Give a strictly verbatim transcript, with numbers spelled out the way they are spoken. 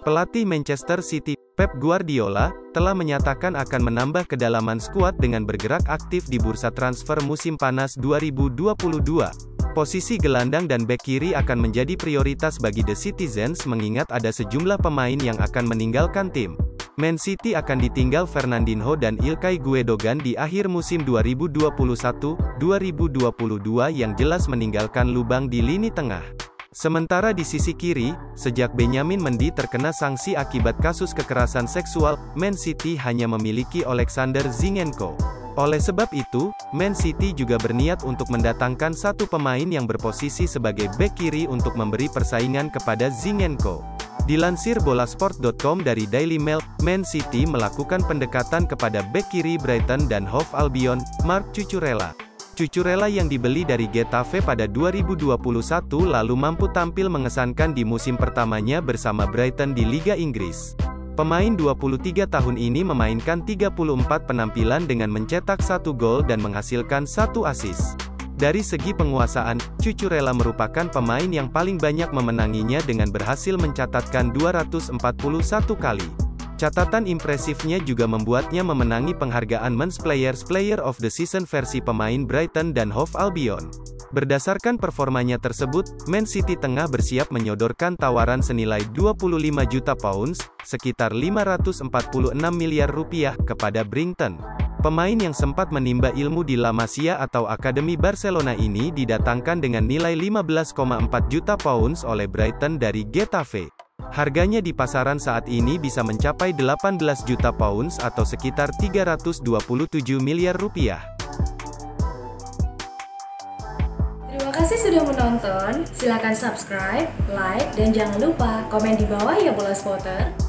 Pelatih Manchester City, Pep Guardiola, telah menyatakan akan menambah kedalaman skuad dengan bergerak aktif di bursa transfer musim panas dua ribu dua puluh dua. Posisi gelandang dan bek kiri akan menjadi prioritas bagi The Citizens mengingat ada sejumlah pemain yang akan meninggalkan tim. Man City akan ditinggal Fernandinho dan Ilkay Gundogan di akhir musim dua ribu dua puluh satu dua ribu dua puluh dua yang jelas meninggalkan lubang di lini tengah. Sementara di sisi kiri, sejak Benjamin Mendy terkena sanksi akibat kasus kekerasan seksual, Man City hanya memiliki Alexander Zinchenko. Oleh sebab itu, Man City juga berniat untuk mendatangkan satu pemain yang berposisi sebagai bek kiri untuk memberi persaingan kepada Zinchenko. Dilansir bolasport dot com dari Daily Mail, Man City melakukan pendekatan kepada bek kiri Brighton dan Hove Albion, Marc Cucurella. Cucurella yang dibeli dari Getafe pada dua ribu dua puluh satu lalu mampu tampil mengesankan di musim pertamanya bersama Brighton di Liga Inggris. Pemain dua puluh tiga tahun ini memainkan tiga puluh empat penampilan dengan mencetak satu gol dan menghasilkan satu assist. Dari segi penguasaan, Cucurella merupakan pemain yang paling banyak memenanginya dengan berhasil mencatatkan dua ratus empat puluh satu kali. Catatan impresifnya juga membuatnya memenangi penghargaan Men's Players Player of the Season versi pemain Brighton dan Hove Albion. Berdasarkan performanya tersebut, Man City tengah bersiap menyodorkan tawaran senilai dua puluh lima juta pounds, sekitar lima ratus empat puluh enam miliar rupiah, kepada Brighton. Pemain yang sempat menimba ilmu di La Masia atau Akademi Barcelona ini didatangkan dengan nilai lima belas koma empat juta pounds oleh Brighton dari Getafe. Harganya di pasaran saat ini bisa mencapai delapan belas juta pounds atau sekitar tiga ratus dua puluh tujuh miliar rupiah. Terima kasih sudah menonton. Silakan subscribe, like, dan jangan lupa komen di bawah ya bola spotter.